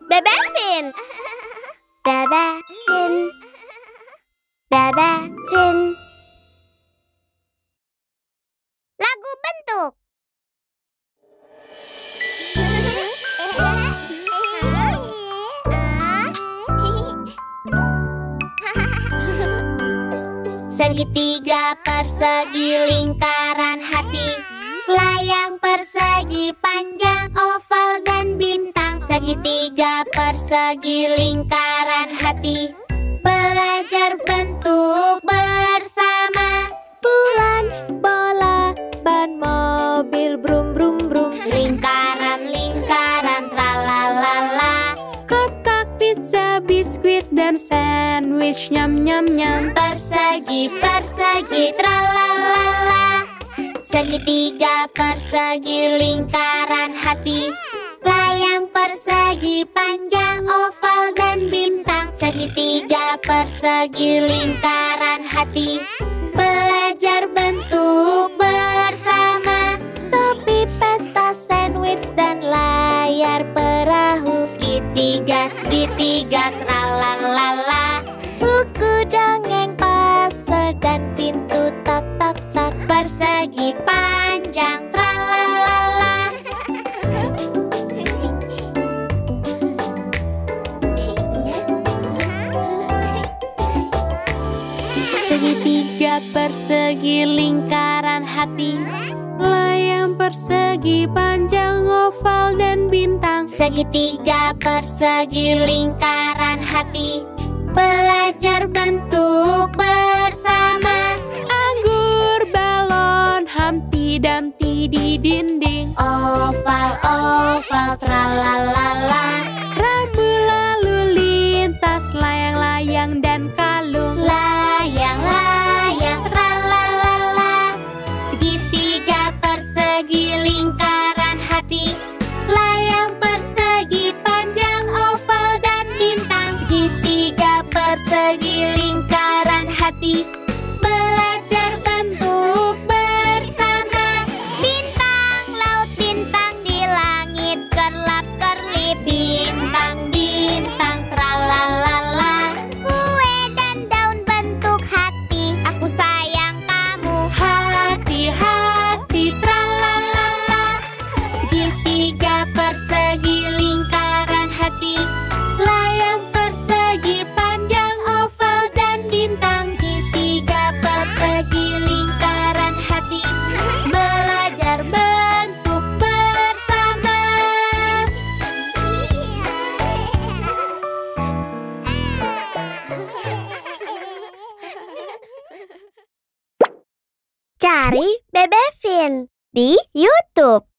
Bebefin. Bebefin. Bebefin. Lagu bentuk. Segitiga persegi lingkaran hati, layang persegi panjang oval dan bintang. Segitiga persegi lingkaran hati, belajar bentuk bersama. Bulan, bola, ban mobil, brum brum brum. Lingkaran, lingkaran, tralalala. Kotak pizza, biskuit, dan sandwich, nyam nyam nyam. Persegi, persegi, tralalala. Segitiga persegi lingkaran hati, layang persegi panjang oval dan bintang. Segitiga persegi lingkaran hati, belajar bentuk bersama. Topi pesta, sandwich, dan layar perahu. Segitiga, segitiga, tralalala. Buku dongeng, puzzle, dan pintu tok tok tok. Persegi panjang, tralalala. Segitiga persegi lingkaran hati, layang persegi panjang oval dan bintang. Segitiga persegi lingkaran hati, belajar bentuk bersama. Anggur, balon, Humpty Dumpty di dinding. Oval, oval, tralalala. Rambu lalu lintas, layang-layang dan kalung. Layang, layang, tralalala. Segitiga persegi lingkaran hati, layang persegi panjang oval dan bintang. Segitiga persegi lingkaran hati, belajar bentuk bersama. Bintang laut, bintang di langit, kerlap kerlip. Bintang, bintang, tralalala. Kue dan daun bentuk hati, aku sayang kamu. Hati, hati, tralalala. Segitiga persegi lingkaran hati, layang persegi panjang oval dan bintang. Segitiga persegi lingkaran hati, belajar bentuk bersama. Cari Bebefin di YouTube.